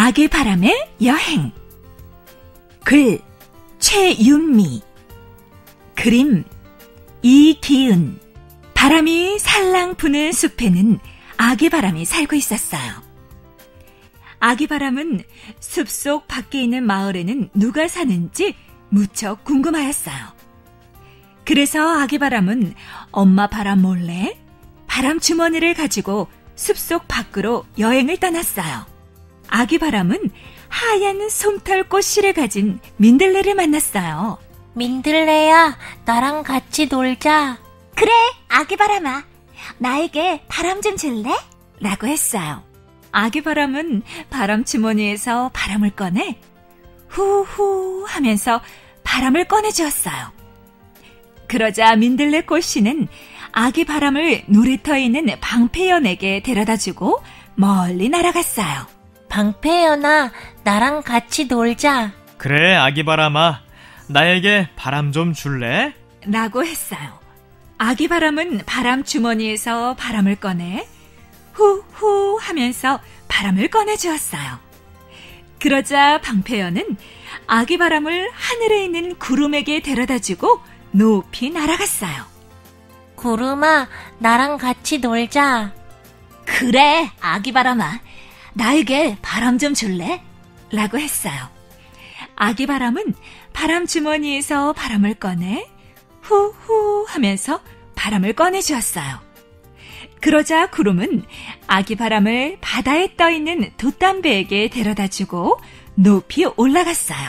아기 바람의 여행. 글 최윤미, 그림 이기은. 바람이 살랑 부는 숲에는 아기 바람이 살고 있었어요. 아기 바람은 숲속 밖에 있는 마을에는 누가 사는지 무척 궁금하였어요. 그래서 아기 바람은 엄마 바람 몰래 바람 주머니를 가지고 숲속 밖으로 여행을 떠났어요. 아기 바람은 하얀 솜털꽃 실을 가진 민들레를 만났어요. 민들레야, 나랑 같이 놀자. 그래, 아기 바람아. 나에게 바람 좀 줄래? 라고 했어요. 아기 바람은 바람 주머니에서 바람을 꺼내 후후 하면서 바람을 꺼내주었어요. 그러자 민들레 꽃씨는 아기 바람을 놀이터에 있는 방패연에게 데려다주고 멀리 날아갔어요. 방패연아, 나랑 같이 놀자. 그래, 아기 바람아, 나에게 바람 좀 줄래? 라고 했어요. 아기 바람은 바람 주머니에서 바람을 꺼내 후후 하면서 바람을 꺼내주었어요. 그러자 방패연은 아기 바람을 하늘에 있는 구름에게 데려다주고 높이 날아갔어요. 구름아, 나랑 같이 놀자. 그래, 아기 바람아. 나에게 바람 좀 줄래? 라고 했어요. 아기 바람은 바람 주머니에서 바람을 꺼내 후후 하면서 바람을 꺼내주었어요. 그러자 구름은 아기 바람을 바다에 떠있는 돛담배에게 데려다주고 높이 올라갔어요.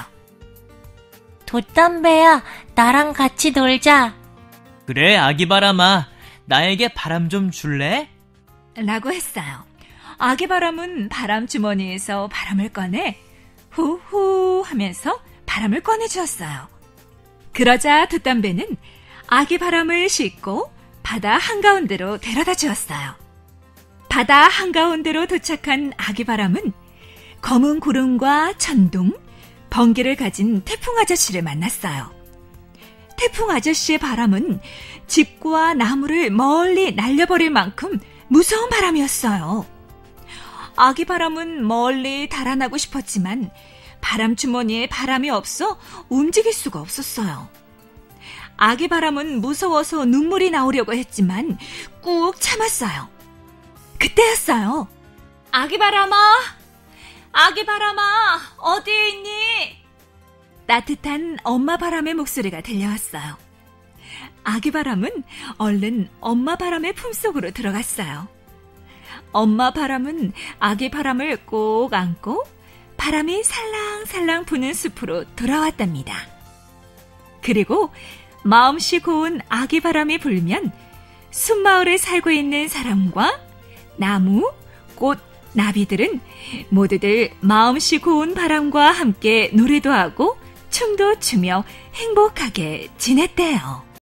돛담배야, 나랑 같이 놀자. 그래, 아기 바람아, 나에게 바람 좀 줄래? 라고 했어요. 아기 바람은 바람 주머니에서 바람을 꺼내 후후 하면서 바람을 꺼내주었어요. 그러자 돛담배는 아기 바람을 싣고 바다 한가운데로 데려다 주었어요. 바다 한가운데로 도착한 아기 바람은 검은 구름과 천둥, 번개를 가진 태풍 아저씨를 만났어요. 태풍 아저씨의 바람은 집과 나무를 멀리 날려버릴 만큼 무서운 바람이었어요. 아기 바람은 멀리 달아나고 싶었지만 바람 주머니에 바람이 없어 움직일 수가 없었어요. 아기 바람은 무서워서 눈물이 나오려고 했지만 꾹 참았어요. 그때였어요. 아기 바람아, 아기 바람아, 어디에 있니? 따뜻한 엄마 바람의 목소리가 들려왔어요. 아기 바람은 얼른 엄마 바람의 품속으로 들어갔어요. 엄마 바람은 아기 바람을 꼭 안고 바람이 살랑살랑 부는 숲으로 돌아왔답니다. 그리고 마음씨 고운 아기 바람이 불면 숲마을에 살고 있는 사람과 나무, 꽃, 나비들은 모두들 마음씨 고운 바람과 함께 노래도 하고 춤도 추며 행복하게 지냈대요.